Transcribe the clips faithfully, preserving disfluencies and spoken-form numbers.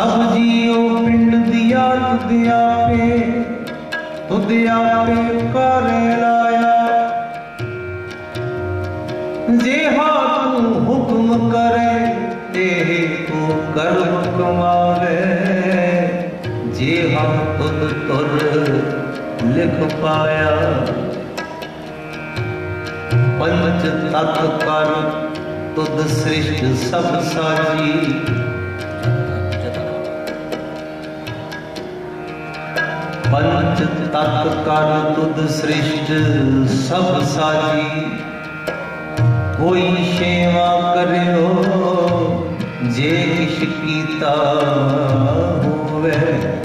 सब जियो पिंड दिया तुद आपे, तुद आपे कर लाया। जेहा तू हुक्म करे ते तू कर्म कमावे, जेहा तुद तुर लिख पाया। पंच तत्व कर तुद सृष्ट सब साजी, पंच तत्व कर तुद सृष्ट सब साजी। कोई सेवा करियो जे किश कीता होवे,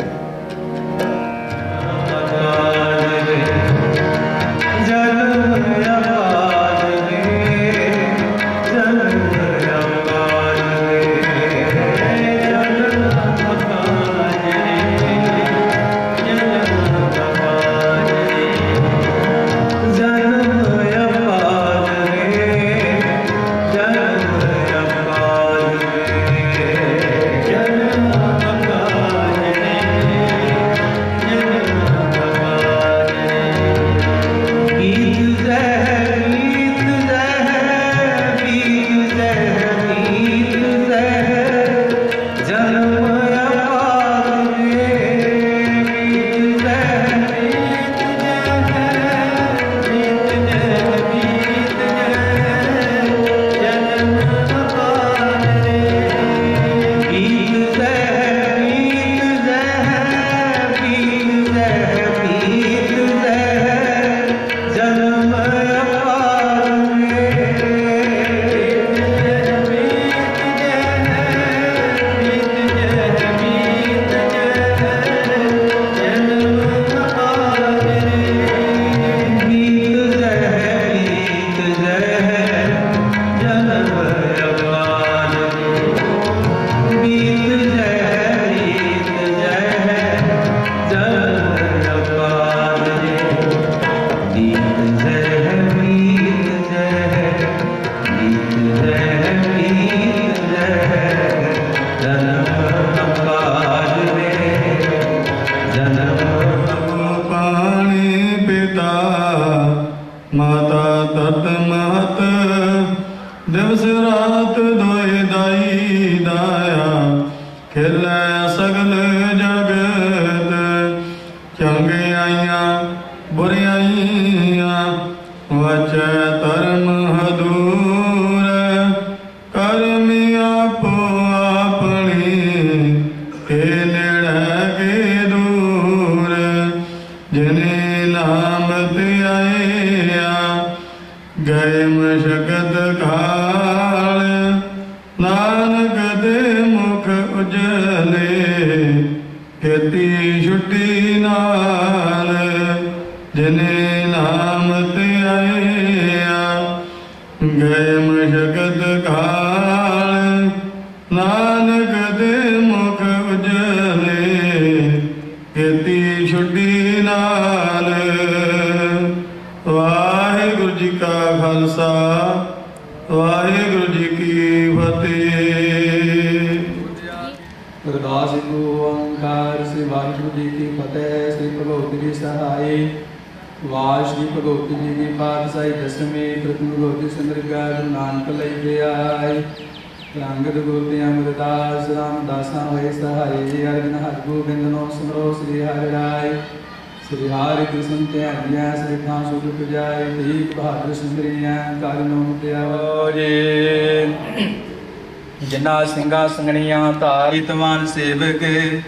जिन्ना सिंगा संगणिया धारितवान सेवक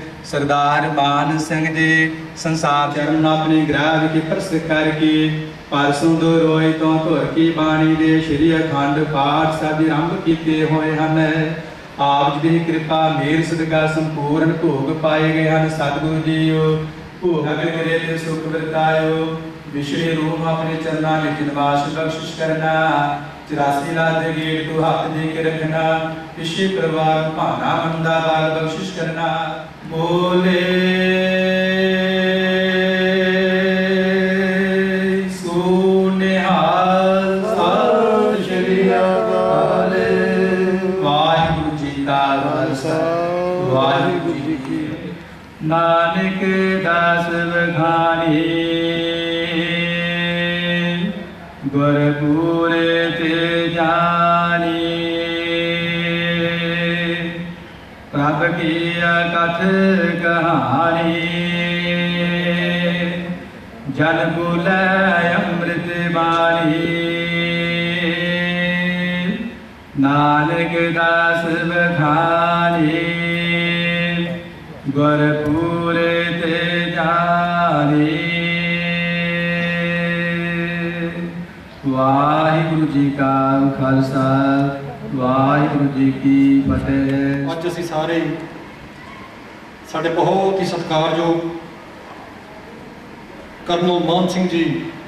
सरदार मान सिंह जी संसार चरण अपने ग्रह विच प्रस करके परसों दो रोए तो धुर की बाणी दे श्री अखंड पाठ सब आरंभ किए हुए हैं। आप जी की कृपा मेर सदका संपूर्ण भोग पाए गए हैं। सतगुरु जीओ भोग करे सुख वरतायो, विश्व रूप अपने चरणा में निवास बख्शिश करना। चौरासी लाख दे गेट तू हाथ दे के रखना, पिछे परिवार भाना बंदा बाल बख्शिश करना। बोले सोनिहाल सत श्री अकाल। वाहिगुरु जी का खालसा वाहिगुरु जी की। नानक दास बखानी गुरपुर ते जानी प्रभ की कथ कहानी जन बोले अमृत बाणी नानक दास बखानी गुरपुर ते जानी। वाहिगुरु जी का खालसा वाहिगुरु जी की फतेह। अज असीं सारे साडे बहुत ही सत्कारयोग कर्नल मान सिंह जी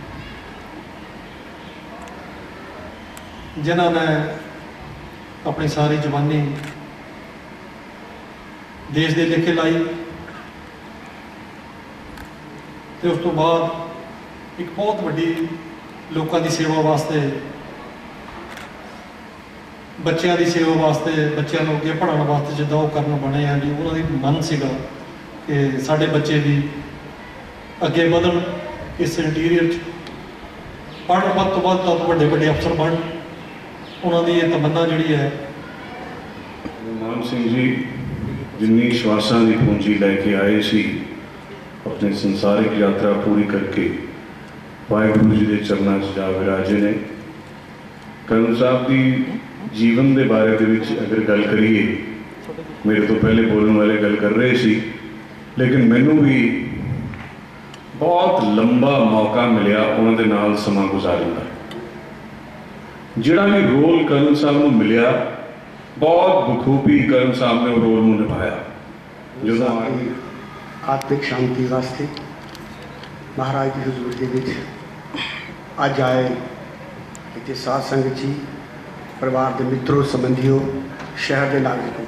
जिन्होंने अपनी सारी जवानी देश के लेखे लाई तो उस तो बाद एक बहुत वड्डी लोगों की सेवा वास्ते बच्चों की सेवा वास्ते बच्चों को अगे पढ़ाने वास्ते जिदा वो करन बने हैं जी उन्होंने मन सीगा कि साडे बच्चे भी अगे बढ़न इस इंटीरियर पढ़ वध तो वध तो वड्डे वड्डे अफसर बन उन्होंने ये तमन्ना जी है। मान सिंह जी जिन्नी श्वासां की पूंजी लैके आए सी अपनी संसारिक यात्रा पूरी करके वाहिगुरु जी के चरणों च जा विराजे ने। कर्नल साहब की जीवन के बारे दे विच अगर गल करिए मेरे तो पहले बोलने वाले गल कर रहे सी लेकिन मैनू भी बहुत लंबा मौका मिलया उन्होंने नाल समा गुजारन का। जिहड़ा भी रोल कर्नल साहब को मिलया बहुत बखूबी कर्नल साहब ने रोल में निभाया। जो आत्मिक शांति वास्ते महाराज की हजूर के विच अज आए इतने साध संगत जी परिवार के मित्रों संबंधियों शहर के नागरिकों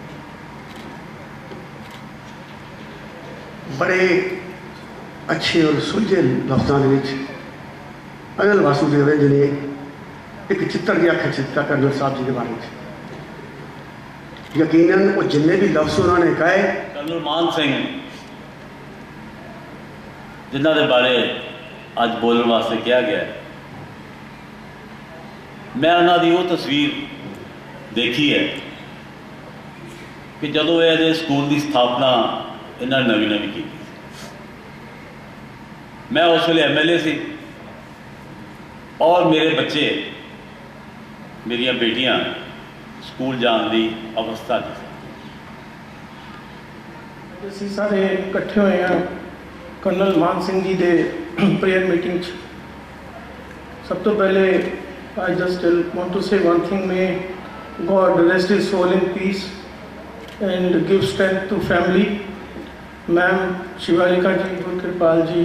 बड़े अच्छे और सुलझे लफ्जों के अनिल वासुदेव जी ने एक चित्र की अख चित्ता कर्नल साहब जी के बारे में यकीनन वो जिन्ने भी लफ्ज उन्होंने कहे कर्नल मान सिंह जिन्हों के बारे अज बोलने वास्ते कहा गया मैं उन्होंने वो तस्वीर देखी है कि जदों ये स्कूल की स्थापना इन्होंने नवी नवी की मैं उस वे एम एल ए सी और मेरे बच्चे मेरिया बेटियां स्कूल जाने की अवस्था असीं सारे इकट्ठे हुए हैं कर्नल मान सिंह जी के प्रेयर मीटिंग। सब तो पहले I just want to say one thing may God rest his soul in peace and give strength to family. Ma'am Shivalika ji, Gurkripal ji,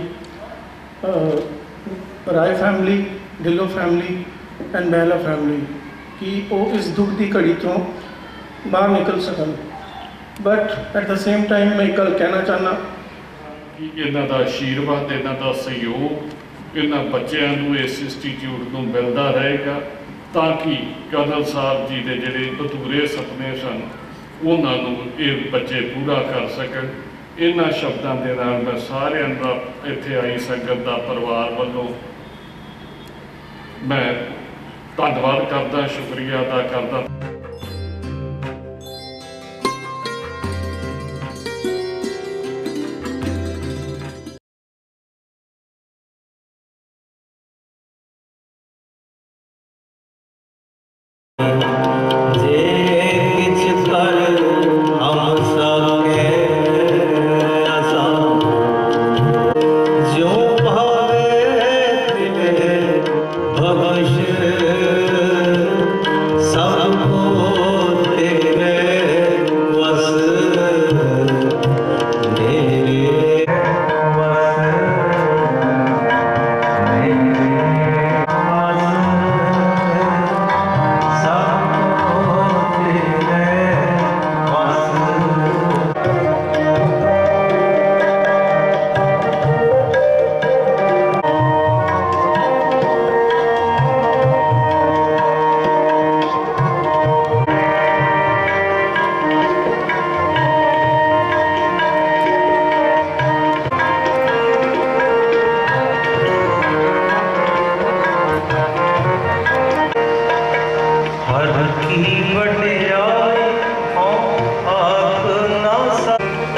Rai family, Dhillon family and Mahla family कि वो इस दुख की घड़ी चों बाहर निकल सकन। But at the same time मैं एक गल कहना चाहना कि इन्हां दा आशीर्वाद इन्हां दा सहयोग इन्हां बच्चों को इस इंस्टीट्यूट को मिलता रहेगा ताकि कर्नल साहब जी के जोड़े अधूरे सपने सन उन्होंने ये बच्चे पूरा कर सकन। इन्हां शब्दों के नाल मैं सारिआं दा इत्थे आई संगत का परिवार वालों मैं धन्नवाद करदा, शुक्रिया अदा करदा। सब हर की वडियाई आख ना सा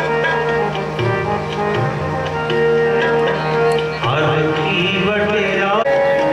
हर की वडियाई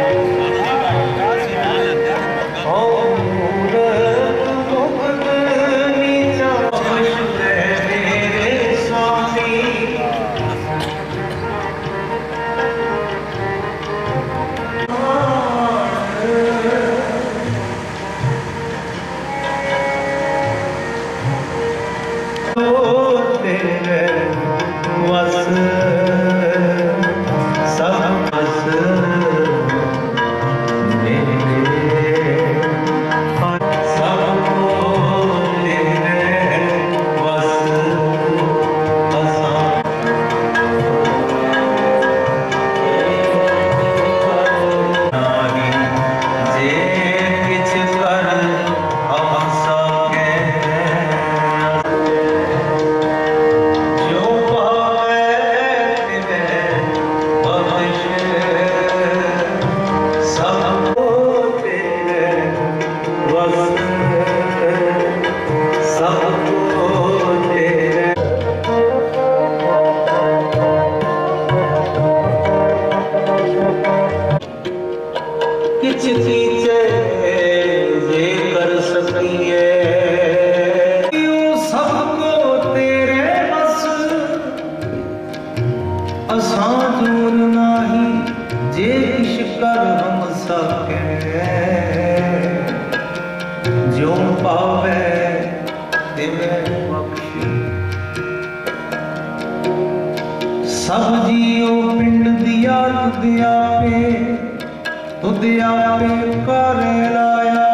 सब जियो पिंड दिया तुदिया पे तुदिया पे करे लाया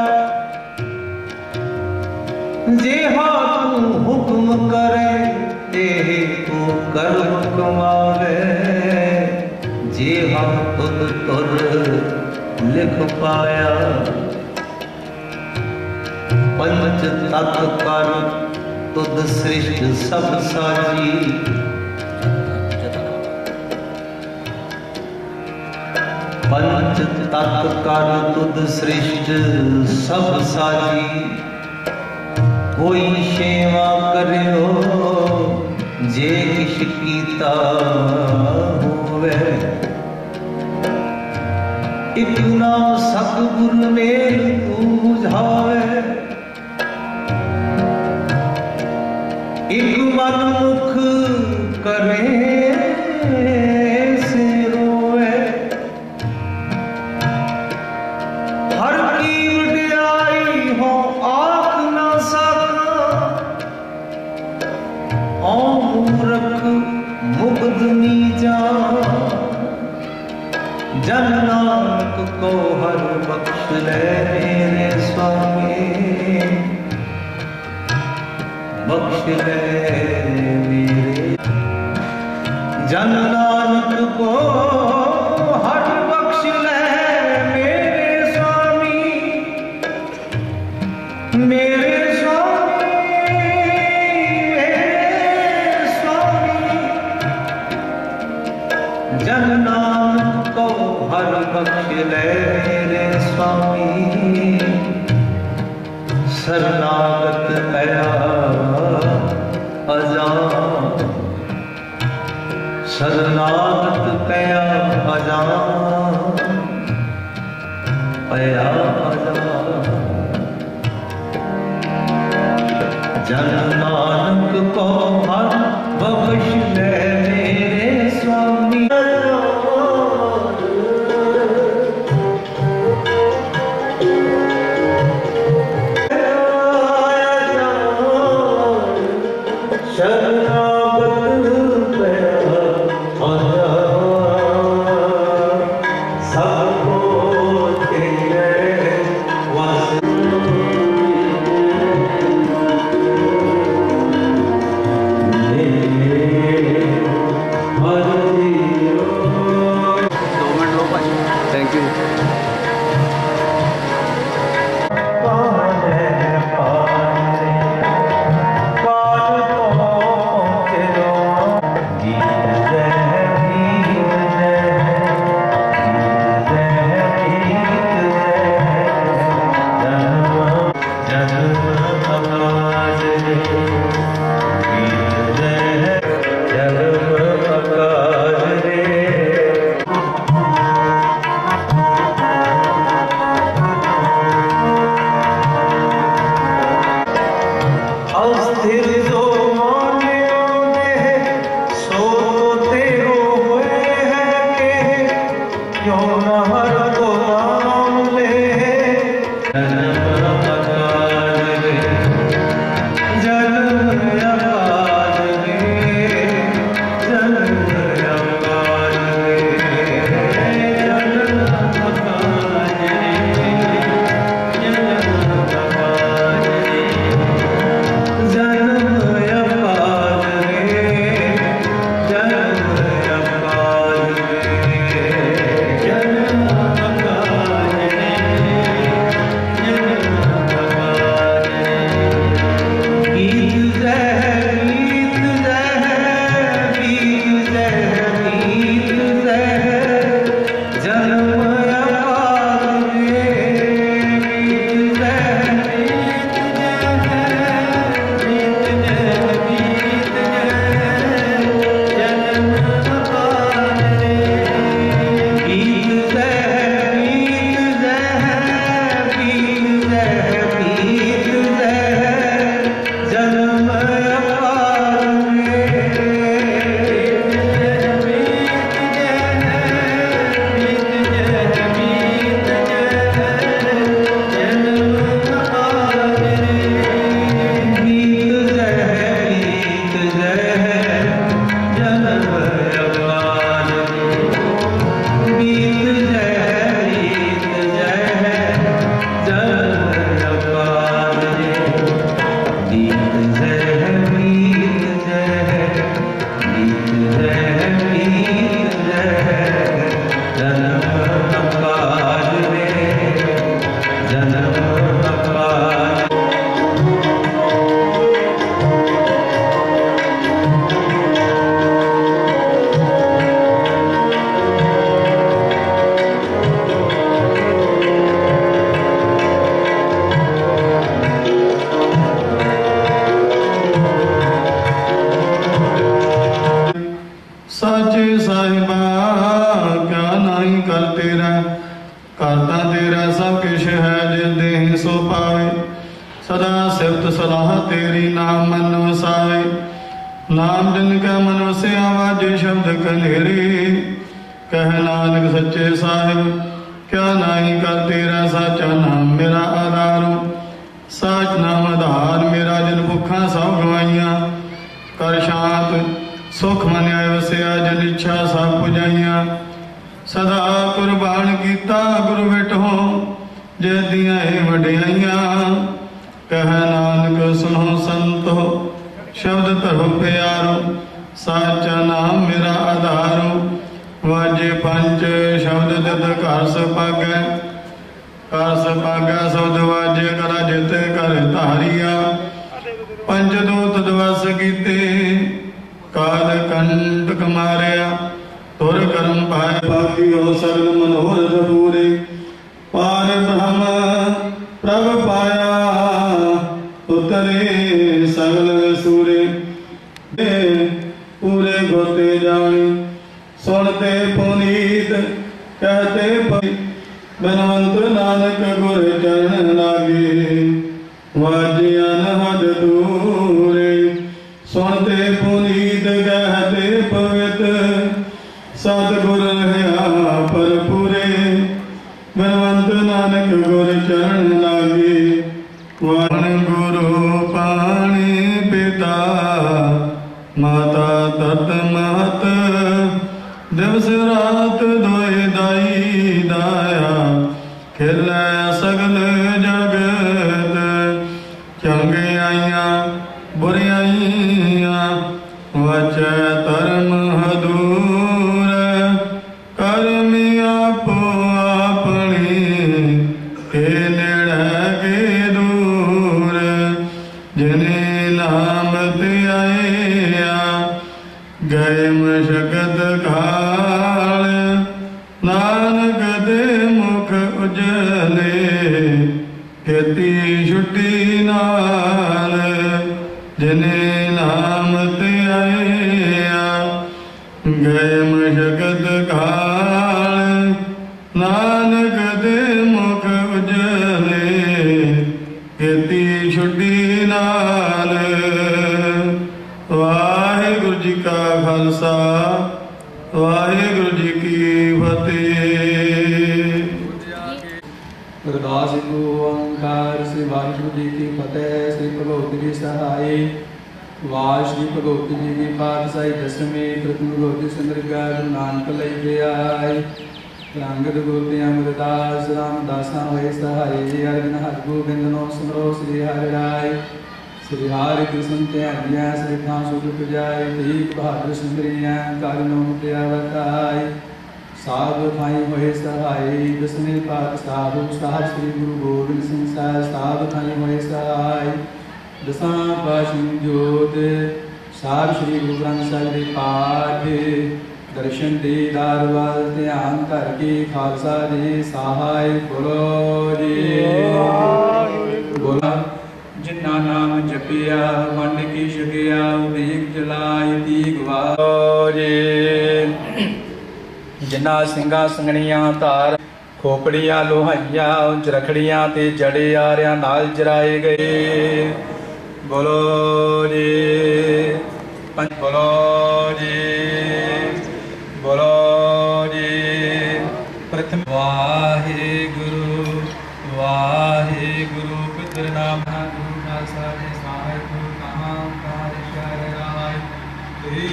जे तू हुक्म करे ते तू कर हुक्मावे जे हम तुद तुर लिख पाया पंच तत्व कर तुद सृष्ट सब साजी पंच तत्व कर तुद सृष्ट सब साजी कोई सेवा करियो जे किश कीता होवे एक नाम सतगुर मेल तू बुझावे एक मन मुख करे जन नानक को हर बख्श ले मेरे स्वामी बख्श ले मेरे जन नानक को हर बख्श ले मेरे स्वामी मेरे जन नानक को हर बख्श ले मेरे स्वामी शरणागत पया अजान शरणागत पया अजान पया अजान जन नानक को हर बख्श ले मेरे स्वामी ਅਰਦਾਸ ਏਕੋ ਓੰਕਾਰ श्री वाहिगुरु जी की फतेह। श्री भगवती जी सहाय। वाह श्री भगवती जी की पातशाही दसवीं प्रथम भगवती चंद्रिका गुरु नानक लई आए। रंगत गोते अमरदास रामदासा होए सहाय। अर्जन हर गोबिंद नो सुनो श्री हरि राय। श्री हरि कृष्ण ध्यानिया श्री खां सुख पुजाय। दीप बहादुर सुंदरिया कारणों त्यावताय। साधु थाई होए सहाय। दसवें पातशाह साहब श्री गुरु गोबिंद सिंह साहब साधु थाई होए सहाय। दसां पातशाह जोत साहब श्री गुरु ग्रंथ साहिब दे पाठ दर्शन दीदार वाल ध्यान करके खालसा जी सहाय। बोलो जी बोला। जिन्ना नाम जपिया वंड की छकिया दीप जलाय दीप वारे। जिन्ना ਸਿੰਘਾਂ ਸੰਗਣੀਆਂ ਧਾਰ ਖੋਪੜੀਆਂ ਲੋਹਾਈਆਂ ਉੱਚ ਰਖੜੀਆਂ ਤੇ ਜੜੇ ਆਰਿਆਂ ਨਾਲ ਜਰਾਏ ਗਏ। ਬੋਲੋ ਜੀ ਪੰਜ ਬੋਲੋ ਜੀ ਬੋਲੋ ਜੀ। ਪ੍ਰਥਮ ਵਾਹਿਗੁਰੂ ਵਾਹਿਗੁਰੂ ਪਿਤਰ ਨਾਮ ਗੁਰੂ ਖਾਲਸਾ ਜੀ ਸਾਹਿਬ ਗੁਰੂ ਨਾਮ ਕਾਰ ਸ਼ਰਨਾਇ ਤੇਰੀ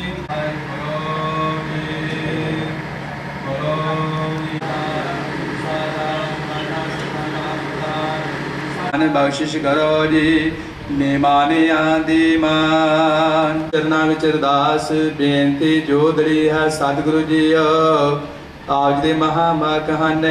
बख्शिश करो जी मेहमानिया दी मान। चरना विच अरदास बेनती जोदड़ी है सतगुरु जी आप दे महामक हन।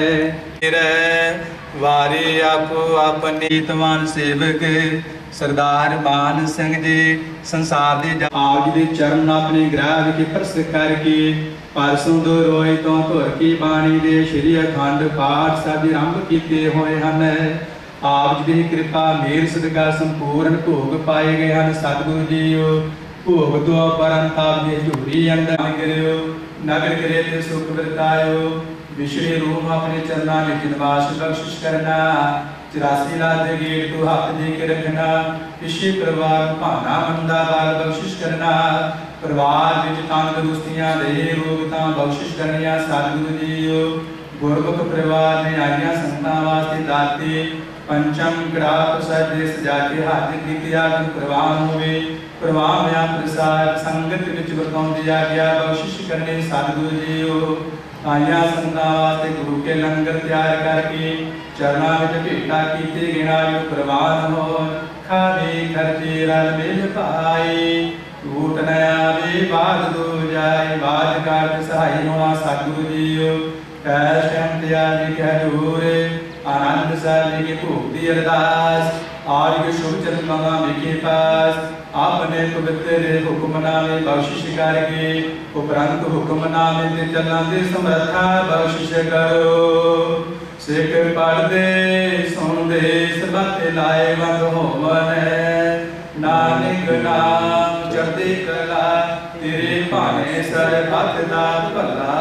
वारी आपो अपनी तवान सेवक सरदार मान सिंह जी संसार दे आप जी दे चरण अपने ग्रह विच प्रस करके परसों दो रोए तो धुर की बाणी दे श्री अखंड पाठ सब आरंभ किए हुए हैं। आप जी की कृपा मेर सदका संपूर्ण भोग पाए गए हैं। सतगुरु जी भोग तो परम आप जी झूरी अंदर करो नगर करे ते सुख वरतायो। विश्व रूप अपने चरणा में निवास बख्शिश करना। चौरासी लाख के गेट तो हाथ दे के रखना। पिछे परिवार भाना मंदा बाल बख्शिश करना। परिवार विच तंदुरुस्तियां दे रोगतां बख्शिश करनिया। सतगुरु जी गुरमुख परिवार ने आईया संतां वास्ते दाते पंचम कड़ा प्रसाद सजा के हाथ कीतिया प्रवान होवे। प्रवान होया प्रसाद संगत विच वरताउंदी आ गया बख्शिश करने। सतगुरु जी आईया संतां वास्ते गुरु के लंगर तैयार करके चरणा विच भेटा कीते गिना प्रवान हो। खावे खर्चे रल मिल पाए टूट न आवे बाद दो जाए। बाद कर सहाय होना। सतगुरु जी कैश टाइम तैयारी कह जोर आनंद साहब की भोगती अरदास आज के शुभ चरण मामा के पास आपने पवित्र हुक्मनामे बख्शिश करके उपरंत हुक्मनामे ते चलन दे समर्था बख्शिश करो। सिख पढ़दे सुनदे सबते लाए बंद होवन। नानक नाम चढ़दी कला तेरे भाने सर हथ दा भला।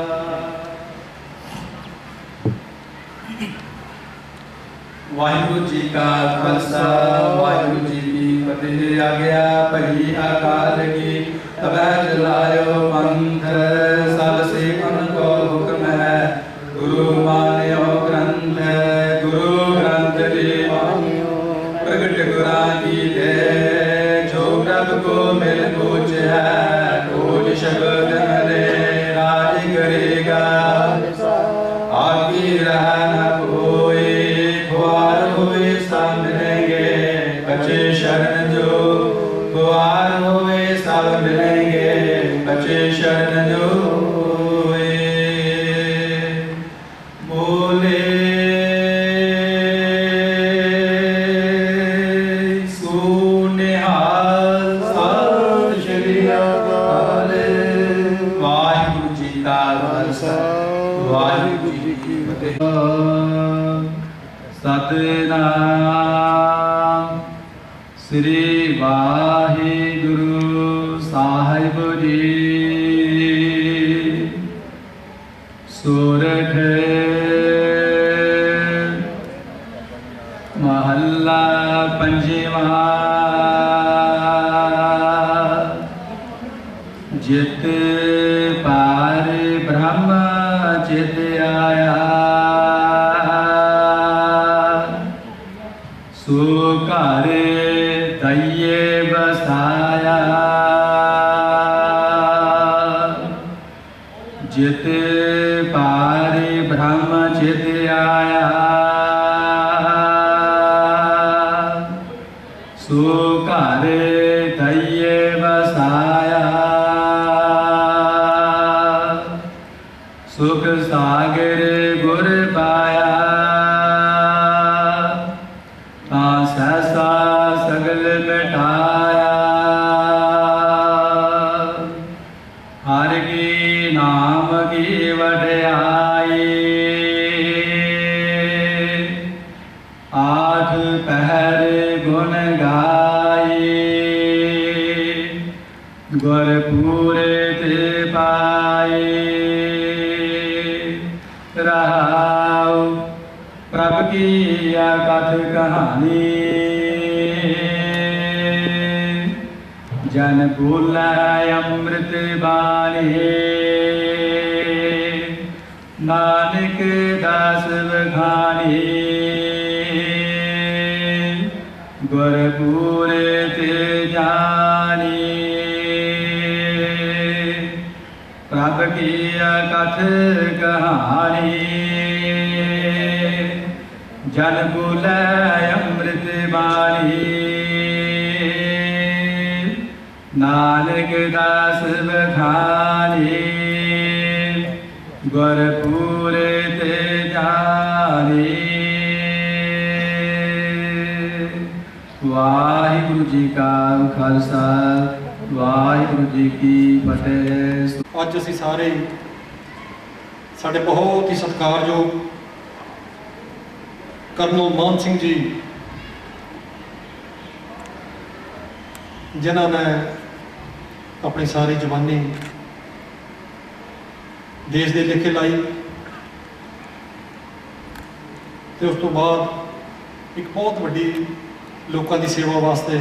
वाहिगुरु जी का खालसा वाहिगुरु जी की फतेह। आ गया भई अकाल की तब चलायो पंथ। सब सेवक को हुक्म है गुरु मान्यो ग्रंथ। गुरु ग्रंथ जी प्रगट गुरा की दे जो प्रभ को मिल पूछ है। पूज शब्द मिले राज करेगा आगे रह न कोई। बचे शरण जो गुआर हुए सब मिलेंगे। बचे शरण जो बोले सुनिहाल सत श्री अकाल। वाहिगुरु जी का खालसा वाहिगुरु जी की फतेह। सतनाम श्री वाहिगुरु साहिब जी। सोरठ महला पंजवा। जित पार ब्रह्म चित आया। सो घर दइए बसाया जित पारि ब्रह्म चित आया सो घर दइए बसाया सुख सागर गुर पाया सहसा सगल मिटाया हर की नाम की वड्याई आठ पहर गुण गाई गुर पूरे ते पाए रहाओ प्रभ की कथ कहानी जन बोला अमृत बाणी नानक दास बखानी गुरपुर ते जानी प्रभ की कथ कहानी जन बोले अमृत बाणी नानक दास बखानी गुरपुर ते जानी। वाहिगुरु जी का खालसा वाहिगुरु जी की फतेह। ਅੱਜ ਅਸੀਂ ਸਾਰੇ ਸਾਡੇ ਬਹੁਤ ਹੀ ਸਤਿਕਾਰਯੋਗ ਕਰਨਲ ਮਾਨ ਸਿੰਘ ਜੀ ਜਿਨ੍ਹਾਂ ਨੇ ਆਪਣੀ ਸਾਰੀ ਜਵਾਨੀ ਦੇਸ਼ ਦੇ ਲੇਖੇ ਲਾਈ ਤੇ ਉਸ ਤੋਂ ਬਾਅਦ ਇੱਕ ਬਹੁਤ ਵੱਡੀ ਲੋਕਾਂ ਦੀ ਸੇਵਾ ਵਾਸਤੇ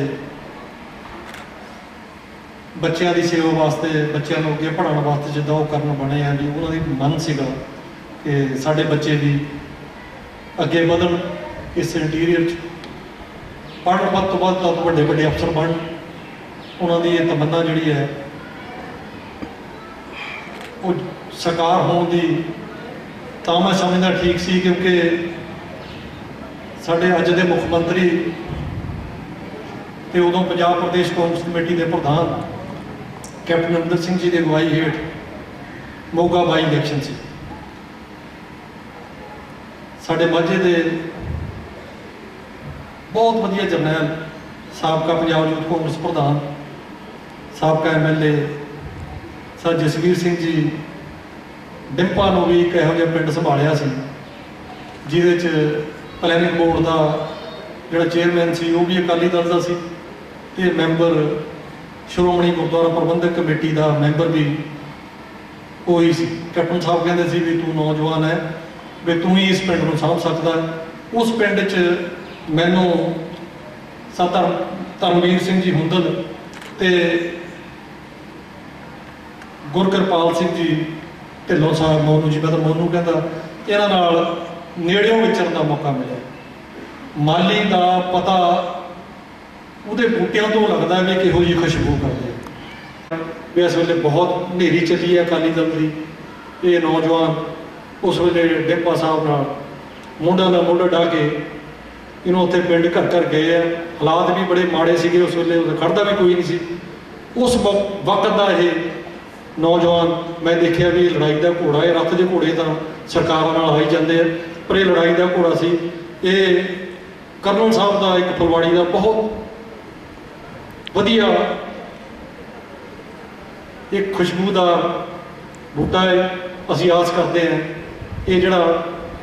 ਬੱਚਿਆਂ ਦੀ ਸੇਵਾ ਵਾਸਤੇ ਬੱਚਿਆਂ ਨੂੰ ਅੱਗੇ ਪੜ੍ਹਾਉਣ ਵਾਸਤੇ ਜਿੱਦਾਂ ਉਹ ਕਰਨ ਬਣੇ ਆ ਜੀ ਉਹਨਾਂ ਦੀ ਮਨ ਸੀਗਾ ਕਿ ਸਾਡੇ ਬੱਚੇ ਵੀ ਅੱਗੇ ਵਧਣ ਇਸ ਇੰਟੀਰੀਅਰ 'ਚ ਪੜ੍ਹਨ ਵੱਧ ਤੋਂ ਵੱਧ ਤੋਂ ਵੱਡੇ ਵੱਡੇ ਅਫਸਰ ਬਣਨ। ਉਹਨਾਂ ਦੀ ਇਹ ਤਮੰਨਾ ਜਿਹੜੀ ਹੈ ਉਹ ਸਾਕਾਰ ਹੋਣ ਦੀ ਤਾਂ ਮੈਂ ਸਮਝਦਾ ਠੀਕ ਸੀ ਕਿਉਂਕਿ ਸਾਡੇ ਅੱਜ ਦੇ ਮੁੱਖ ਮੰਤਰੀ ਤੇ ਉਦੋਂ ਪੰਜਾਬ ਪ੍ਰਦੇਸ਼ ਕਾਂਗਰਸ ਕਮੇਟੀ ਦੇ ਪ੍ਰਧਾਨ ਕੈਪਟਨ ਅਮਰਿੰਦਰ ਸਿੰਘ ਜੀ ਦੀ ਅਗਵਾਈ ਹੇਠ ਮੋਗਾ ਬਾਈ ਇਲੈਕਸ਼ਨ ਸੀ। ਸਾਡੇ ਮਾਝੇ ਦੇ ਬਹੁਤ ਵਧੀਆ ਜਰਨੈਲ ਸਾਬਕਾ ਪੰਜਾਬ ਯੂਥ ਕਾਂਗਰਸ ਪ੍ਰਧਾਨ ਸਾਬਕਾ M L A sir Jasvir Singh ji Dimpa ਨੂੰ ਵੀ ਇੱਕ ਇਹੋ ਜਿਹਾ ਪਿੰਡ ਸੰਭਾਲਿਆ ਸੀ ਜਿਹਦੇ 'ਚ ਪਲੈਨਿੰਗ ਬੋਰਡ ਦਾ ਜਿਹੜਾ ਚੇਅਰਮੈਨ ਸੀ ਉਹ ਵੀ ਅਕਾਲੀ ਦਲ ਦਾ ਸੀ ਤੇ ਮੈਂਬਰ ਸ਼੍ਰੋਮਣੀ ਗੁਰਦੁਆਰਾ ਪ੍ਰਬੰਧਕ ਕਮੇਟੀ ਦਾ ਮੈਂਬਰ ਵੀ ਉਹੀ ਸੀ। ਕੈਪਟਨ ਸਾਹਿਬ ਕਹਿੰਦੇ ਸੀ ਵੀ ਤੂੰ ਨੌਜਵਾਨ ਹੈ ਵੀ ਤੂੰ ਹੀ ਇਸ ਪਿੰਡ ਨੂੰ ਸਾਂਭ ਸਕਦਾ। ਉਸ ਪਿੰਡ 'ਚ ਮੈਨੂੰ ਸਰਦਾਰ ਧਰਮਵੀਰ ਸਿੰਘ ਜੀ ਹੁੰਦਲ ਤੇ ਗੁਰਕਿਰਪਾਲ ਸਿੰਘ ਜੀ ਢਿੱਲੋਂ ਸਾਹਿਬ ਮੋਨੂ ਜੀ ਮੈਂ ਤਾਂ ਮੋਨੂ ਕਹਿੰਦਾ ਇਹਨਾਂ ਨਾਲ ਨੇੜਿਓਂ ਵਿਚਰਨ ਦਾ ਮੌਕਾ ਮਿਲਿਆ। ਮਾਲੀ ਦਾ ਪਤਾ ਉਹਦੇ ਬੂਟਿਆਂ ਤੋਂ ਲੱਗਦਾ ਵੀ ਕਿਹੋ ਜਿਹੀ ਖੁਸ਼ਬੂ ਕਰਦੇ ਵੀ ਇਸ ਵੇਲੇ ਬਹੁਤ ਹਨੇਰੀ ਚੱਲੀ ਹੈ ਅਕਾਲੀ ਦਲ ਦੀ। ਇਹ ਨੌਜਵਾਨ ਉਸ ਵੇਲੇ ਡਿੰਪਾ ਸਾਹਿਬ ਨਾਲ ਮੁੰਡਾ ਨਾਲ ਮੁੰਡਾ ਡਾ ਕੇ ਇਹਨੂੰ ਉੱਥੇ ਪਿੰਡ ਘਰ ਘਰ ਗਏ ਆ। ਹਾਲਾਤ ਵੀ ਬੜੇ ਮਾੜੇ ਸੀਗੇ ਉਸ ਵੇਲੇ, ਖੜਦਾ ਵੀ ਕੋਈ ਨਹੀਂ ਸੀ। ਉਸ ਵਕਤ ਦਾ ਇਹ ਨੌਜਵਾਨ ਮੈਂ ਦੇਖਿਆ ਵੀ ਲੜਾਈ ਦਾ ਘੋੜਾ ਹੈ। ਰੱਥ ਦੇ ਘੋੜੇ ਤਾਂ ਸਰਕਾਰਾਂ ਨਾਲ ਆਈ ਜਾਂਦੇ ਆ ਪਰ ਇਹ ਲੜਾਈ ਦਾ ਘੋੜਾ ਸੀ। ਇਹ ਕਰਨਲ ਸਾਹਿਬ ਦਾ ਇੱਕ ਫੁਲਵਾੜੀ ਦਾ ਬਹੁਤ ਵਧੀਆ ਇੱਕ ਖੁਸ਼ਬੂਦਾਰ ਬੂਟਾ ਹੈ। ਅਸੀਂ ਆਸ ਕਰਦੇ ਹਾਂ ਇਹ ਜਿਹੜਾ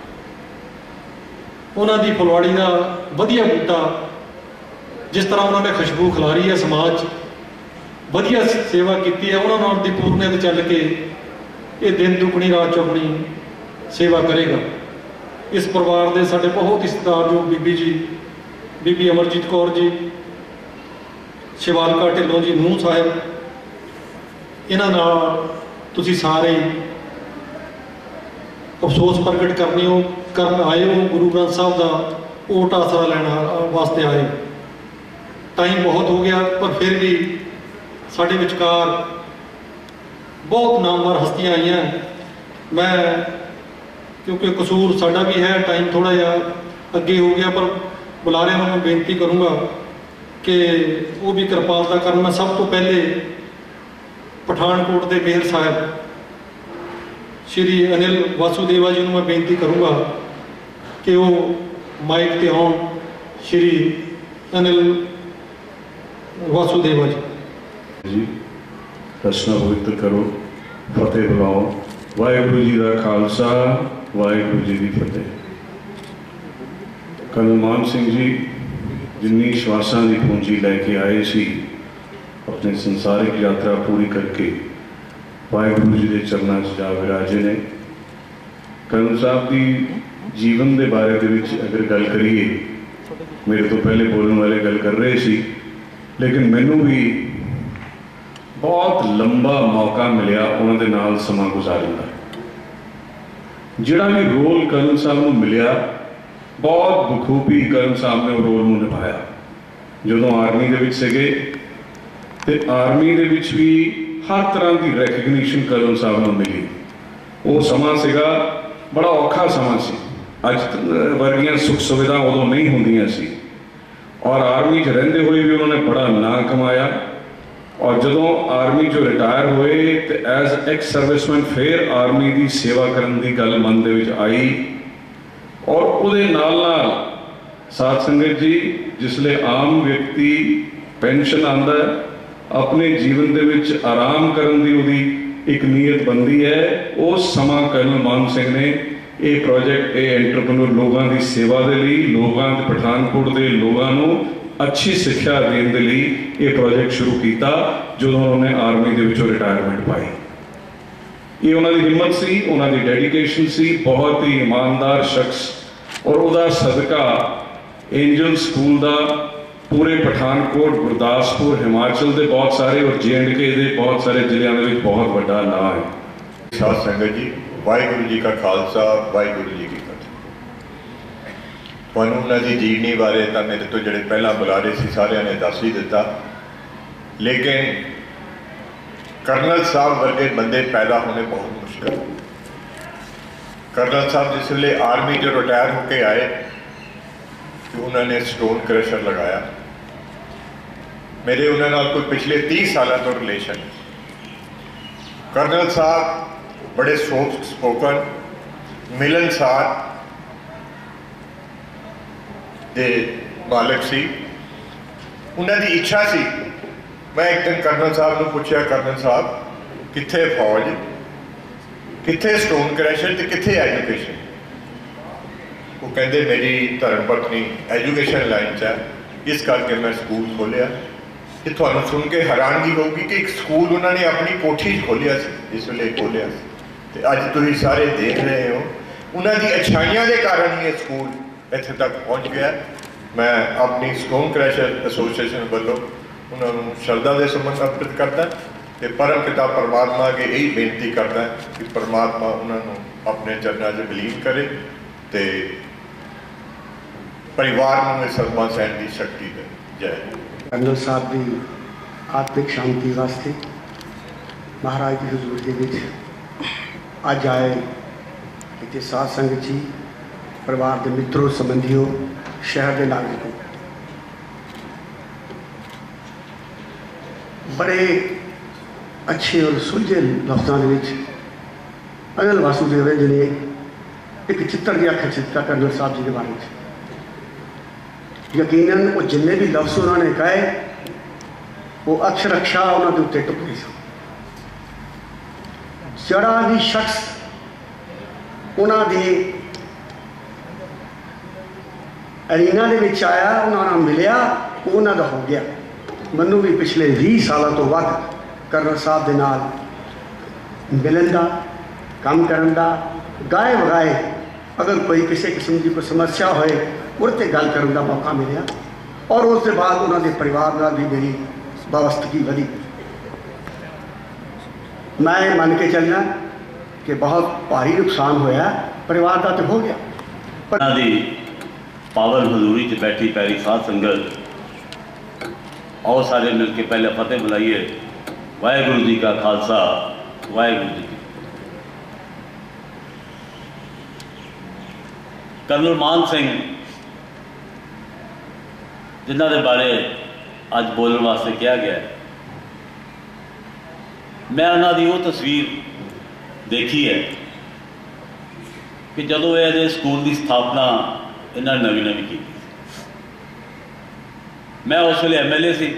ਉਹਨਾਂ ਦੀ ਫੁਲਵਾੜੀ ਦਾ ਵਧੀਆ ਬੂਟਾ ਜਿਸ ਤਰ੍ਹਾਂ ਉਹਨਾਂ ਨੇ ਖੁਸ਼ਬੂ ਖਿਲਾਰੀ ਹੈ ਸਮਾਜ 'ਚ ਵਧੀਆ ਸੇਵਾ ਕੀਤੀ ਹੈ ਉਹਨਾਂ ਨਾਲ ਦੀ ਪੂਰਨੇ 'ਤੇ ਚੱਲ ਕੇ ਇਹ ਦਿਨ ਦੁਗਣੀ ਰਾਤ ਚੌਗਣੀ ਸੇਵਾ ਕਰੇਗਾ। ਇਸ ਪਰਿਵਾਰ ਦੇ ਸਾਡੇ ਬਹੁਤ ਹੀ ਸਤਿਕਾਰਯੋਗ ਬੀਬੀ ਜੀ ਬੀਬੀ ਅਮਰਜੀਤ ਕੌਰ ਜੀ ਸ਼ਿਵਾਲਕਾ ਢਿੱਲੋਂ ਜੀ ਨੂੰਹ ਸਾਹਿਬ ਇਹਨਾਂ ਨਾਲ ਤੁਸੀਂ ਸਾਰੇ ਅਫਸੋਸ ਪ੍ਰਗਟ ਕਰਨੇ ਹੋ ਕਰਨ ਆਏ ਹੋ। ਗੁਰੂ ਗ੍ਰੰਥ ਸਾਹਿਬ ਦਾ ਓਟ ਆਸਰਾ ਲੈਣ ਵਾਸਤੇ ਆਏ। ਟਾਈਮ ਬਹੁਤ ਹੋ ਗਿਆ, ਪਰ ਫਿਰ ਵੀ ਸਾਡੇ ਵਿਚਕਾਰ ਬਹੁਤ ਨਾਮਵਰ ਹਸਤੀਆਂ ਆਈਆਂ। ਮੈਂ ਕਿਉਂਕਿ ਕਸੂਰ ਸਾਡਾ ਵੀ ਹੈ, ਟਾਈਮ ਥੋੜ੍ਹਾ ਜਿਹਾ ਅੱਗੇ ਹੋ ਗਿਆ, ਪਰ ਬੁਲਾਰਿਆਂ ਨੂੰ ਮੈਂ ਬੇਨਤੀ ਕਰੂੰਗਾ ਕਿ ਉਹ ਵੀ ਕਿਰਪਾਲਤਾ ਕਰਨ। ਮੈਂ ਸਭ ਤੋਂ ਪਹਿਲੇ ਪਠਾਨਕੋਟ ਦੇ ਮੇਅਰ ਸਾਹਿਬ ਸ਼੍ਰੀ ਅਨਿਲ ਵਾਸੂਦੇਵਾ ਜੀ ਨੂੰ ਮੈਂ ਬੇਨਤੀ ਕਰੂੰਗਾ ਕਿ ਉਹ ਮਾਈਕ ਤੇ ਆਉਣ। ਸ਼੍ਰੀ ਅਨਿਲ ਵਾਸੂਦੇਵਾ ਜੀ ਜੀ ਰਚਨਾ ਪਵਿੱਤਰ ਕਰੋ, ਫਤਿਹ ਬੁਲਾਓ। ਵਾਹਿਗੁਰੂ ਜੀ ਦਾ ਖਾਲਸਾ, ਵਾਹਿਗੁਰੂ ਜੀ ਦੀ ਫਤਿਹ। ਕਰਨਲ ਮਾਨ ਸਿੰਘ ਜੀ ਜਿੰਨੀ ਸ਼ਵਾਸਾਂ ਦੀ ਪੂੰਜੀ ਲੈ ਕੇ ਆਏ ਸੀ, ਆਪਣੀ ਸੰਸਾਰਿਕ ਯਾਤਰਾ ਪੂਰੀ ਕਰਕੇ ਵਾਹਿਗੁਰੂ ਜੀ ਦੇ ਚਰਨਾਂ 'ਚ ਜਾ ਵਿਰਾਜੇ ਨੇ। ਕਰਨਲ ਸਾਹਿਬ ਦੀ ਜੀਵਨ ਦੇ ਬਾਰੇ ਦੇ ਵਿੱਚ ਅਗਰ ਗੱਲ ਕਰੀਏ, ਮੇਰੇ ਤੋਂ ਪਹਿਲੇ ਬੋਲਣ ਵਾਲੇ ਗੱਲ ਕਰ ਰਹੇ ਸੀ, ਲੇਕਿਨ ਮੈਨੂੰ ਵੀ ਬਹੁਤ ਲੰਬਾ ਮੌਕਾ ਮਿਲਿਆ ਉਹਨਾਂ ਦੇ ਨਾਲ ਸਮਾਂ ਗੁਜ਼ਾਰਨ ਦਾ। ਜਿਹੜਾ ਵੀ ਰੋਲ ਕਰਨਲ ਸਾਹਿਬ ਨੂੰ ਮਿਲਿਆ, ਬਹੁਤ ਬਖੂਬੀ ਕਰਨਲ ਸਾਹਿਬ ਨੇ ਉਹ ਰੋਲ ਨੂੰ ਨਿਭਾਇਆ। ਜਦੋਂ ਆਰਮੀ ਦੇ ਵਿੱਚ ਸੀਗੇ ਤੇ ਆਰਮੀ ਦੇ ਵਿੱਚ ਵੀ ਹਰ ਤਰ੍ਹਾਂ ਦੀ ਰੈਕਗਨੀਸ਼ਨ ਕਰਨਲ ਸਾਹਿਬ ਨੂੰ ਮਿਲੀ। ਉਹ ਸਮਾਂ ਸੀਗਾ ਬੜਾ ਔਖਾ ਸਮਾਂ ਸੀ। ਅੱਜ ਵਰਗੀਆਂ ਸੁੱਖ ਸੁਵਿਧਾ ਉਦੋਂ ਨਹੀਂ ਹੁੰਦੀਆਂ ਸੀ, ਔਰ ਆਰਮੀ 'ਚ ਰਹਿੰਦੇ ਹੋਏ ਵੀ ਉਹਨਾਂ ਨੇ ਬੜਾ ਨਾਂ ਕਮਾਇਆ। ਔਰ ਜਦੋਂ ਆਰਮੀ 'ਚੋਂ ਰਿਟਾਇਰ ਹੋਏ ਤੇ ਐਜ਼ ਐਕਸ ਸਰਵਿਸਮੈਨ ਫਿਰ ਆਰਮੀ ਦੀ ਸੇਵਾ ਕਰਨ ਦੀ ਗੱਲ ਮਨ ਦੇ ਵਿੱਚ ਆਈ। ਔਰ ਉਹਦੇ ਨਾਲ ਨਾਲ ਸਾਧ ਸੰਗਤ ਜੀ, ਜਿਸਲੇ ਆਮ ਵਿਅਕਤੀ ਪੈਨਸ਼ਨ ਆਉਂਦਾ, ਆਪਣੇ ਜੀਵਨ ਦੇ ਵਿੱਚ ਆਰਾਮ ਕਰਨ ਦੀ ਉਹਦੀ ਇੱਕ ਨੀਅਤ ਬਣਦੀ ਹੈ, ਉਸ ਸਮਾਂ ਕਰਨਲ ਮਾਨ ਸਿੰਘ ਨੇ ਇਹ ਪ੍ਰੋਜੈਕਟ, ਇਹ ਐਂਟਰਪ੍ਰੈਨਿਓਰ ਲੋਕਾਂ ਦੀ ਸੇਵਾ ਦੇ ਲਈ, ਲੋਕਾਂ ਦੇ ਪਠਾਨਕੋਟ ਦੇ ਲੋਕਾਂ ਨੂੰ ਅੱਛੀ ਸਿੱਖਿਆ ਦੇਣ ਦੇ ਲਈ ਇਹ ਪ੍ਰੋਜੈਕਟ ਸ਼ੁਰੂ ਕੀਤਾ ਜਦੋਂ ਉਹਨਾਂ ਨੇ ਆਰਮੀ ਦੇ ਵਿੱਚੋਂ ਰਿਟਾਇਰਮੈਂਟ ਪਾਈ। ਇਹ ਉਹਨਾਂ ਦੀ ਹਿੰਮਤ ਸੀ, ਉਹਨਾਂ ਦੀ ਡੈਡੀਕੇਸ਼ਨ ਸੀ, ਬਹੁਤ ਹੀ ਇਮਾਨਦਾਰ ਸ਼ਖਸ। ਔਰ ਉਹਦਾ ਸਦਕਾ ਐਂਜਲ ਸਕੂਲ ਦਾ ਪੂਰੇ ਪਠਾਨਕੋਟ, ਗੁਰਦਾਸਪੁਰ, ਹਿਮਾਚਲ ਦੇ ਬਹੁਤ ਸਾਰੇ ਔਰ ਜੇ ਐਂਡ ਕੇ ਦੇ ਬਹੁਤ ਸਾਰੇ ਜ਼ਿਲ੍ਹਿਆਂ ਦੇ ਵਿੱਚ ਬਹੁਤ ਵੱਡਾ ਨਾਂ ਹੈ। ਸਾਧ ਸੰਗਤ ਜੀ, ਵਾਹਿਗੁਰੂ ਜੀ ਕਾ ਖਾਲਸਾ, ਵਾਹਿਗੁਰੂ ਜੀ ਕੀ ਫਤਿਹ। ਤੁਹਾਨੂੰ ਉਹਨਾਂ ਦੀ ਜੀਵਨੀ ਬਾਰੇ ਤਾਂ ਮੇਰੇ ਤੋਂ ਜਿਹੜੇ ਪਹਿਲਾਂ ਬੁਲਾਰੇ ਸੀ ਸਾਰਿਆਂ ਨੇ ਦੱਸ ਹੀ ਦਿੱਤਾ, ਲੇਕਿਨ ਕਰਨਲ ਸਾਹਿਬ ਵਰਗੇ ਬੰਦੇ ਪੈਦਾ ਹੋਣੇ ਬਹੁਤ ਮੁਸ਼ਕਿਲ। ਕਰਨਲ ਸਾਹਿਬ ਜਿਸ ਵੇਲੇ ਆਰਮੀ 'ਚੋਂ ਰਿਟਾਇਰ ਹੋ ਕੇ ਆਏ ਤੇ ਉਹਨਾਂ ਨੇ ਸਟੋਨ ਕ੍ਰਸ਼ਰ ਲਗਾਇਆ। ਮੇਰੇ ਉਹਨਾਂ ਨਾਲ ਕੋਈ ਪਿਛਲੇ ਤੀਹ ਸਾਲਾਂ ਤੋਂ ਰਿਲੇਸ਼ਨ। ਕਰਨਲ ਸਾਹਿਬ ਬੜੇ ਸੌਫਟ ਸਪੋਕਨ, ਮਿਲਨਸਾਰ ਦੇ ਮਾਲਕ ਸੀ। ਉਹਨਾਂ ਦੀ ਇੱਛਾ ਸੀ। ਮੈਂ ਇੱਕ ਦਿਨ ਕਰਨਲ ਸਾਹਿਬ ਨੂੰ ਪੁੱਛਿਆ, ਕਰਨਲ ਸਾਹਿਬ ਕਿੱਥੇ ਫੌਜ, ਕਿੱਥੇ ਸਟੋਨ ਕ੍ਰਸ਼ਰ ਤੇ ਕਿੱਥੇ ਐਜੂਕੇਸ਼ਨ? ਉਹ ਕਹਿੰਦੇ ਮੇਰੀ ਧਰਮ ਪਤਨੀ ਐਜੂਕੇਸ਼ਨ ਲਾਈਨ 'ਚ ਹੈ, ਇਸ ਕਰਕੇ ਮੈਂ ਸਕੂਲ ਖੋਲ੍ਹਿਆ। ਤੇ ਤੁਹਾਨੂੰ ਸੁਣ ਕੇ ਹੈਰਾਨਗੀ ਹੋਊਗੀ ਕਿ ਇੱਕ ਸਕੂਲ ਉਹਨਾਂ ਨੇ ਆਪਣੀ ਕੋਠੀ 'ਚ ਖੋਲ੍ਹਿਆ ਸੀ, ਇਸ ਵੇਲੇ ਖੋਲ੍ਹਿਆ ਸੀ। ਤੇ ਅੱਜ ਤੁਸੀਂ ਸਾਰੇ ਦੇਖ ਰਹੇ ਹੋ ਉਹਨਾਂ ਦੀ ਅੱਛਾਈਆਂ ਦੇ ਕਾਰਨ ਹੀ ਇਹ ਸਕੂਲ ਇੱਥੇ ਤੱਕ ਪਹੁੰਚ ਗਿਆ। ਮੈਂ ਆਪਣੀ ਸਟੋਨ ਕ੍ਰਸ਼ਰ ਐਸੋਸੀਏਸ਼ਨ ਵੱਲੋਂ ਉਹਨਾਂ ਨੂੰ ਸ਼ਰਧਾ ਦੇ ਸੰਬੰਧ ਅਰਪਿਤ ਕਰਦਾ ਤੇ ਪਰਮ ਪਿਤਾ ਪਰਮਾਤਮਾ ਅੱਗੇ ਇਹੀ ਬੇਨਤੀ ਕਰਦਾ ਕਿ ਪਰਮਾਤਮਾ ਉਹਨਾਂ ਨੂੰ ਆਪਣੇ ਚਰਨਾਂ 'ਚ ਵਿਲੀਨ ਕਰੇ ਤੇ ਪਰਿਵਾਰ ਨੂੰ ਇਹ ਸਦਮਾ ਸਹਿਣ ਦੀ ਸ਼ਕਤੀ ਦੇ। ਜੈ। ਕਰਨਲ ਸਾਹਿਬ ਦੀ ਆਤਮਿਕ ਸ਼ਾਂਤੀ ਵਾਸਤੇ ਮਹਾਰਾਜ ਦੀ ਹਜ਼ੂਰ ਦੇ ਵਿੱਚ ਅੱਜ ਆਏ ਇੱਥੇ ਸਾਧ ਸੰਗਤ ਜੀ, ਪਰਿਵਾਰ ਦੇ ਮਿੱਤਰੋ, ਸੰਬੰਧੀਓ, ਸ਼ਹਿਰ ਦੇ ਨਾਗਰਿਕੋ, ਬੜੇ ਅੱਛੇ ਔਰ ਸੁਲਝੇ ਲਫ਼ਜ਼ਾਂ ਦੇ ਵਿੱਚ ਅਨਿਲ ਵਾਸੂਦੇਵਾ ਜੀ ਨੇ ਇੱਕ ਚਿੱਤਰ ਦੀ ਅੱਖ ਚਿੱਤਰ ਕਰਨਲ ਸਾਹਿਬ ਜੀ ਦੇ ਬਾਰੇ ਵਿੱਚ। ਯਕੀਨਨ ਉਹ ਜਿੰਨੇ ਵੀ ਲਫ਼ਜ਼ ਉਹਨਾਂ ਨੇ ਕਹੇ ਉਹ ਅਕਸ਼ਰ ਅਕਸ਼ਾ ਉਹਨਾਂ ਦੇ ਉੱਤੇ ਟੁੱਟਦੇ ਸਨ। ਜਿਹੜਾ ਵੀ ਸ਼ਖਸ ਉਹਨਾਂ ਦੇ ਅਰੀਨਾ ਦੇ ਵਿੱਚ ਆਇਆ, ਉਹਨਾਂ ਨਾਲ ਮਿਲਿਆ, ਉਹਨਾਂ ਦਾ ਹੋ ਗਿਆ। ਮੈਨੂੰ ਵੀ ਪਿਛਲੇ ਵੀਹ ਸਾਲਾਂ ਤੋਂ ਵੱਧ ਕਰਨਲ ਸਾਹਿਬ ਦੇ ਨਾਲ ਮਿਲਣ ਦਾ, ਕੰਮ ਕਰਨ ਦਾ, ਗਾਏ ਵਗਾਏ ਅਗਰ ਕੋਈ ਕਿਸੇ ਕਿਸਮ ਦੀ ਕੋਈ ਸਮੱਸਿਆ ਹੋਏ ਉਹਦੇ 'ਤੇ ਗੱਲ ਕਰਨ ਦਾ ਮੌਕਾ ਮਿਲਿਆ। ਔਰ ਉਸ ਦੇ ਬਾਅਦ ਉਹਨਾਂ ਦੇ ਪਰਿਵਾਰ ਨਾਲ ਵੀ ਮੇਰੀ ਵਾਬਸਤਗੀ ਵਧੀ। ਮੈਂ ਮੰਨ ਕੇ ਚੱਲਣਾ ਕਿ ਬਹੁਤ ਭਾਰੀ ਨੁਕਸਾਨ ਹੋਇਆ, ਪਰਿਵਾਰ ਦਾ ਤਾਂ ਹੋ ਗਿਆ, ਪਰ ਦੀ पावन हजूरी च बैठी प्यारी साध संगत, आओ सारे मिल के पहले फतेह बुलाइए। वाहिगुरू जी का खालसा, वाहिगुरू जी की। कर्नल मान सिंह जिन्हों के बारे अज बोलने वास्ते कहा गया, मैं उन्होंने वो तस्वीर देखी है कि जदों ये स्कूल की स्थापना इन्होंने नवी नवी की। मैं उस वे एम एल ए सी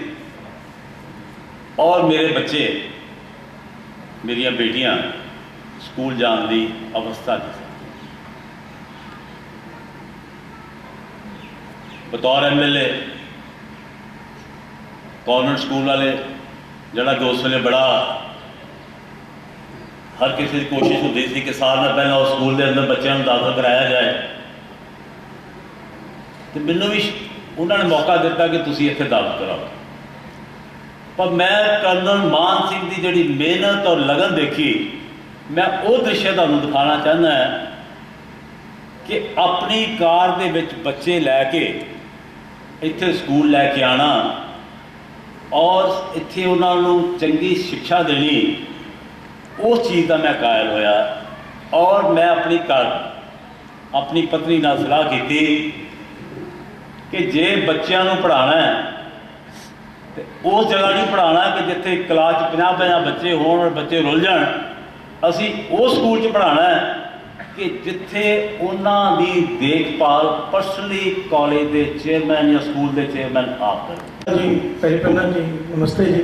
और मेरे बच्चे, मेरिया बेटियां स्कूल जाने की अवस्था च। बतौर M L A convent school वाले जरा कि उस वे बड़ा हर किसी की कोशिश होती थी कि साल में पहले उस स्कूल के अंदर बच्चों को दाखिल कराया जाए, तो मैनू भी उन्होंने मौका दिता कि तुसी इत्थे दाखिल कराओ। पर मैं कर्नल मान सिंह की जिहड़ी मेहनत और लगन देखी, मैं वो दृश्य तुहानूं दिखाना चाहना है कि अपनी कार दे विच बच्चे लैके इत्थे स्कूल लैके आना और इत्थे उन्होंने चंगी शिक्षा देनी, उस चीज़ का मैं कायल होया। और मैं अपनी घर अपनी पत्नी नाल सलाह की कि जे बच्चों को पढ़ाना है तो उस जगह नहीं पढ़ाना कि जिथे क्लास पचास पचास बच्चे होण और बच्चे रुल जाण। असी उस स्कूल च पढ़ाना है कि जिथे उन्हां दी देखभाल पर्सनली कॉलेज के चेयरमैन या स्कूल के चेयरमैन आप करें। जी पहले पन्ना जी नमस्ते जी।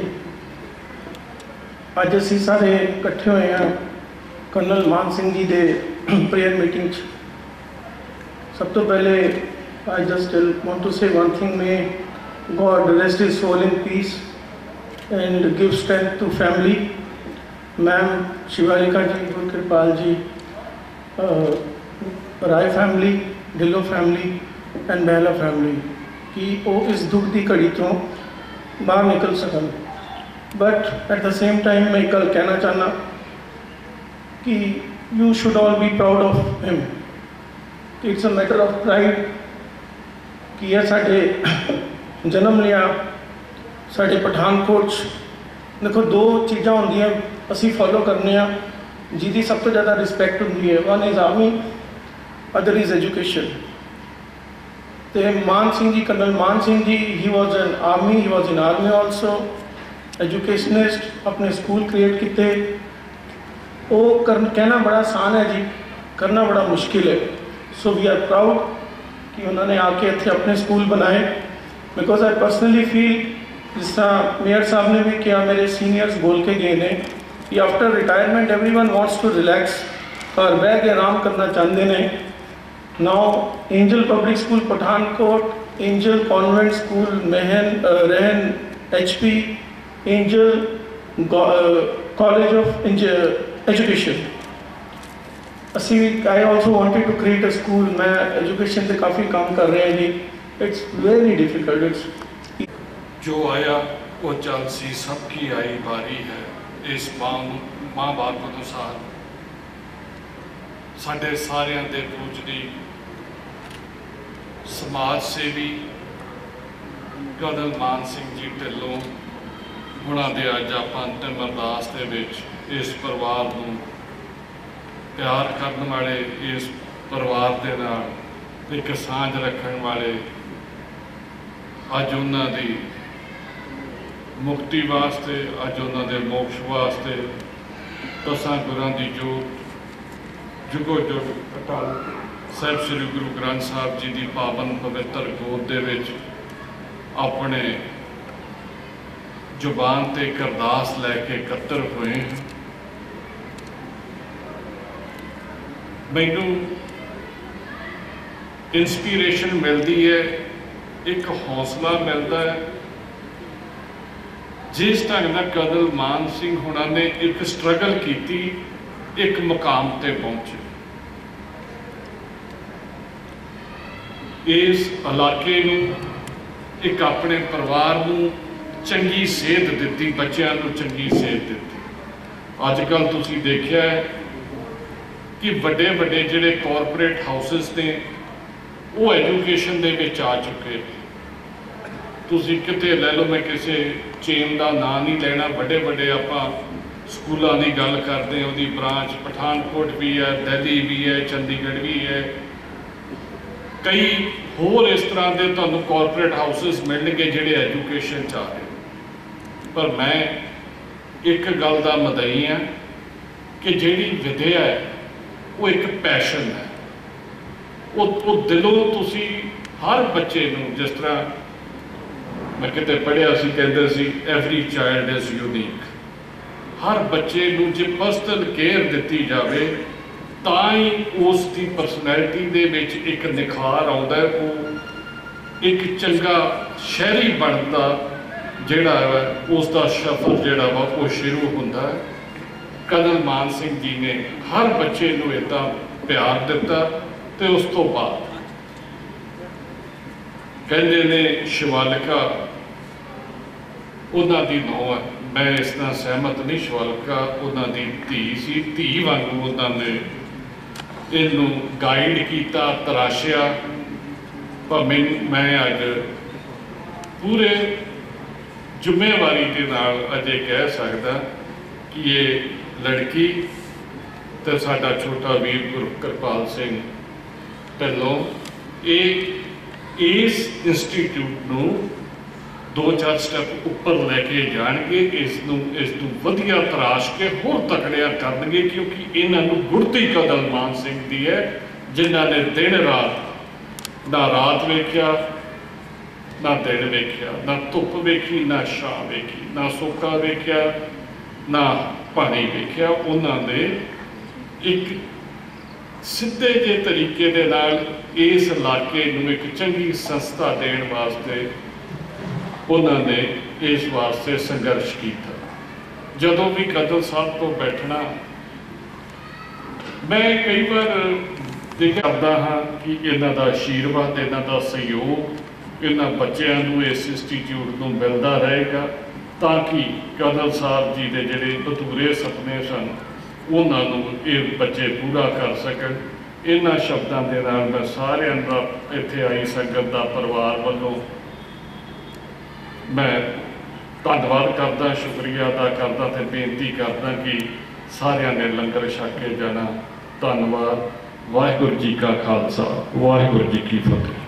अज असी सारे इकट्ठे हुए हैं कर्नल मान सिंह जी के प्रेयर मीटिंग। सब तो पहले I just want to say one thing, may God rest his soul in peace and give strength to family. Ma'am Shivalika ji, Gurkripal ji, uh, Rai family, Dillo family and Behla family कि वो इस दुख की घड़ी तो बाहर निकल सकन। But at the same time मैं कल कहना चाहना कि you should all be proud of him. It's a matter of pride कि यह साढ़े जन्म लिया साढ़े पठानकोट। देखो दो चीज़ा होंदियां असी फॉलो करने जिहदी सब तो ज़्यादा रिस्पैक्ट होंदी है, one is army, other is education. तो Maan Singh ji, colonel Maan Singh ji, he was an army, he was in army also, educationist, अपने स्कूल क्रिएट किए। वो कर कहना बड़ा आसान है जी, करना बड़ा मुश्किल है। सो वी आर प्राउड कि उन्होंने आके इतने अपने स्कूल बनाए। बिकॉज आई पर्सनली फील, जिस तरह मेयर साहब ने भी किया, मेरे सीनियर्स बोल के गए ने कि after retirement every one wants to relax और बह के आराम करना चाहते हैं। Now angel public school Pathankot, angel convent school महन रहन H P, angel college of education. असी I also wanted to create a school. मैं एजुकेशन से काफ़ी काम कर रहे हैं जी। It's very difficult. इट्स जो आया वो चल सी, सबकी आई बारी है। इस मां मां बाप अनुसार साढ़े सारिਆਂ ਦੇ पूजनी समाज सेवी कर्नल मान सिंह जी ढिल्लों हुणां दे अज आपां अंतिम अरदास दे विच इस परिवार नूं प्यार करने वाले, इस परिवार के नाल एक सांझ रखने वाले, अज उन्हां दी मुक्ति वास्ते, अज उन्हां दे मोक्ष वास्ते दसां गुरां दी जोत जुगो जुग अटल साहिब श्री गुरु ग्रंथ साहब जी की पावन पवित्र गोद दे विच अपने जुबान ते एक अरदास लैके इकट्ठे हुए हैं। मैनू इंस्पीरेशन मिलती है, एक हौसला मिलता है। जिस ढंग नाल कर्नल मान सिंह हुणां ने एक स्ट्रगल की, एक मुकाम ते पहुंचे। इस इलाके नूं, एक अपने परिवार नूं चंगी सेहत दिती, बच्चों को चंगी सेहत दिती। अजकल तुसीं देखिया है कि बड़े बड़े जिहड़े कॉरपोरेट हाउसिस ने ਉਹ ਐਜੂਕੇਸ਼ਨ ਦੇ ਵਿੱਚ ਆ ਚੁੱਕੇ ਨੇ। ਤੁਸੀਂ ਕਿਤੇ ਲੈ ਲਓ, ਮੈਂ ਕਿਸੇ ਚੇਨ ਦਾ ਨਾਂ ਨਹੀਂ ਲੈਣਾ, ਵੱਡੇ ਵੱਡੇ ਆਪਾਂ ਸਕੂਲਾਂ ਦੀ ਗੱਲ ਕਰਦੇ ਹਾਂ, ਉਹਦੀ ਬ੍ਰਾਂਚ ਪਠਾਨਕੋਟ ਵੀ ਹੈ, ਦਿੱਲੀ ਵੀ ਹੈ, ਚੰਡੀਗੜ੍ਹ ਵੀ ਹੈ, ਕਈ ਹੋਰ ਇਸ ਤਰ੍ਹਾਂ ਦੇ ਤੁਹਾਨੂੰ ਕਾਰਪੋਰੇਟ ਹਾਊਸਿਸ ਮਿਲਣਗੇ ਜਿਹੜੇ ਐਜੂਕੇਸ਼ਨ 'ਚ ਆ ਰਹੇ। ਪਰ ਮੈਂ ਇੱਕ ਗੱਲ ਦਾ ਮਦਈ ਹਾਂ ਕਿ ਜਿਹੜੀ ਵਿਦਿਆ ਹੈ ਉਹ ਇੱਕ ਪੈਸ਼ਨ ਹੈ। ਉਹ ਉਹ ਦਿਲੋਂ ਤੁਸੀਂ ਹਰ ਬੱਚੇ ਨੂੰ, ਜਿਸ ਤਰ੍ਹਾਂ ਮੈਂ ਕਿਤੇ ਪੜ੍ਹਿਆ ਸੀ, ਕਹਿੰਦੇ ਸੀ ਐਵਰੀ ਚਾਈਲਡ ਇਜ਼ ਯੂਨੀਕ। ਹਰ ਬੱਚੇ ਨੂੰ ਜੇ ਪਰਸਨਲ ਕੇਅਰ ਦਿੱਤੀ ਜਾਵੇ ਤਾਂ ਹੀ ਉਸ ਦੀ ਪਰਸਨੈਲਿਟੀ ਦੇ ਵਿੱਚ ਇੱਕ ਨਿਖਾਰ ਆਉਂਦਾ, ਉਹ ਇੱਕ ਚੰਗਾ ਸ਼ਹਿਰੀ ਬਣਦਾ ਜਿਹੜਾ ਹੈ ਉਸ ਦਾ ਸਫ਼ਰ ਜਿਹੜਾ ਵਾ ਉਹ ਸ਼ੁਰੂ ਹੁੰਦਾ ਹੈ। ਕਰਨਲ ਮਾਨ ਸਿੰਘ ਜੀ ਨੇ ਹਰ ਬੱਚੇ ਨੂੰ ਇੱਦਾਂ ਪਿਆਰ ਦਿੱਤਾ ਤੇ ਉਸ ਤੋਂ ਬਾਅਦ ਕਹਿੰਦੇ ਨੇ ਸ਼ਿਵਾਲਿਕਾ ਉਹਨਾਂ ਦੀ ਨੂੰਹ ਹੈ। ਮੈਂ ਇਸ ਨਾਲ ਸਹਿਮਤ ਨਹੀਂ, ਸ਼ਿਵਾਲਿਕਾ ਉਹਨਾਂ ਦੀ ਧੀ ਸੀ, ਧੀ ਵਾਂਗੂ ਉਹਨਾਂ ਨੇ ਇਹਨੂੰ ਗਾਈਡ ਕੀਤਾ, ਤਰਾਸ਼ਿਆ। ਪਰ ਮੈਂ ਮੈਂ ਅੱਜ ਪੂਰੇ ਜ਼ਿੰਮੇਵਾਰੀ ਦੇ ਨਾਲ ਅਜੇ ਕਹਿ ਸਕਦਾ ਕਿ ਇਹ ਲੜਕੀ ਤੇ ਸਾਡਾ ਛੋਟਾ ਵੀਰ ਗੁਰਕਿਰਪਾਲ ਸਿੰਘ ਢਿੱਲੋਂ ਇਹ ਇਸ ਇੰਸਟੀਟਿਊਟ ਨੂੰ ਦੋ ਚਾਰ ਸਟੈਪ ਉੱਪਰ ਲੈ ਕੇ ਜਾਣਗੇ, ਇਸ ਨੂੰ ਇਸ ਨੂੰ ਵਧੀਆ ਤਰਾਸ਼ ਕੇ ਹੋਰ ਤਕੜਿਆ ਕਰਨਗੇ, ਕਿਉਂਕਿ ਇਹਨਾਂ ਨੂੰ ਗੁੜਤੀ ਕਰਨਲ ਮਾਨ ਸਿੰਘ ਦੀ ਹੈ, ਜਿਨ੍ਹਾਂ ਨੇ ਦਿਨ ਰਾਤ ਨਾ ਰਾਤ ਵੇਖਿਆ ਨਾ ਦਿਨ ਵੇਖਿਆ, ਨਾ ਧੁੱਪ ਵੇਖੀ ਨਾ ਛਾਂ ਵੇਖੀ, ਨਾ ਸੋਕਾ ਵੇਖਿਆ ਨਾ ਪਾਣੀ ਵੇਖਿਆ। ਉਹਨਾਂ ਨੇ ਇੱਕ ਸਿੱਧੇ ਜਿਹੇ ਤਰੀਕੇ ਦੇ ਨਾਲ ਇਸ ਇਲਾਕੇ ਨੂੰ ਇੱਕ ਚੰਗੀ ਸੰਸਥਾ ਦੇਣ ਵਾਸਤੇ ਉਹਨਾਂ ਨੇ ਇਸ ਵਾਸਤੇ ਸੰਘਰਸ਼ ਕੀਤਾ। ਜਦੋਂ ਵੀ ਕਰਨਲ ਸਾਹਿਬ ਤੋਂ ਬੈਠਣਾ, ਮੈਂ ਕਈ ਵਾਰ ਦੇਖਿਆ ਕਰਦਾ ਹਾਂ ਕਿ ਇਹਨਾਂ ਦਾ ਆਸ਼ੀਰਵਾਦ, ਇਹਨਾਂ ਦਾ ਸਹਿਯੋਗ ਇਹਨਾਂ ਬੱਚਿਆਂ ਨੂੰ ਇਸ ਇੰਸਟੀਚਿਊਟ ਨੂੰ ਮਿਲਦਾ ਰਹੇਗਾ, ਤਾਂ ਕਿ ਕਰਨਲ ਸਾਹਿਬ ਜੀ ਦੇ ਜਿਹੜੇ ਅਧੂਰੇ ਸੁਪਨੇ ਸਨ ਉਹਨਾਂ ਨੂੰ ਇਹ ਬੱਚੇ ਪੂਰਾ ਕਰ ਸਕਣ। ਇਹਨਾਂ ਸ਼ਬਦਾਂ ਦੇ ਨਾਲ ਮੈਂ ਸਾਰਿਆਂ ਦਾ, ਇੱਥੇ ਆਈ ਸੰਗਤ ਦਾ, ਪਰਿਵਾਰ ਵੱਲੋਂ ਮੈਂ ਧੰਨਵਾਦ ਕਰਦਾ, ਸ਼ੁਕਰੀਆ ਅਦਾ ਕਰਦਾ ਤੇ ਬੇਨਤੀ ਕਰਦਾ ਕਿ ਸਾਰਿਆਂ ਨੇ ਲੰਗਰ ਛਕ ਕੇ ਜਾਣਾ। ਧੰਨਵਾਦ। ਵਾਹਿਗੁਰੂ ਜੀ ਕਾ ਖਾਲਸਾ, ਵਾਹਿਗੁਰੂ ਜੀ ਕੀ ਫਤਿਹ।